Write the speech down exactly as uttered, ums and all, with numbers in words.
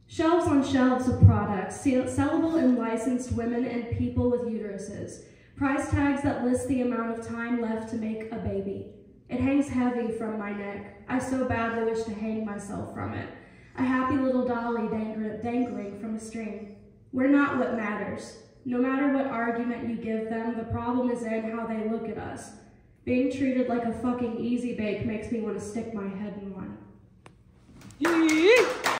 Shelves on shelves of products, sellable and licensed women and people with uteruses. Price tags that list the amount of time left to make a baby. It hangs heavy from my neck. I so badly wish to hang myself from it. A happy little dolly dangling from a string. We're not what matters. No matter what argument you give them, the problem is in how they look at us. Being treated like a fucking easy bake makes me want to stick my head in one.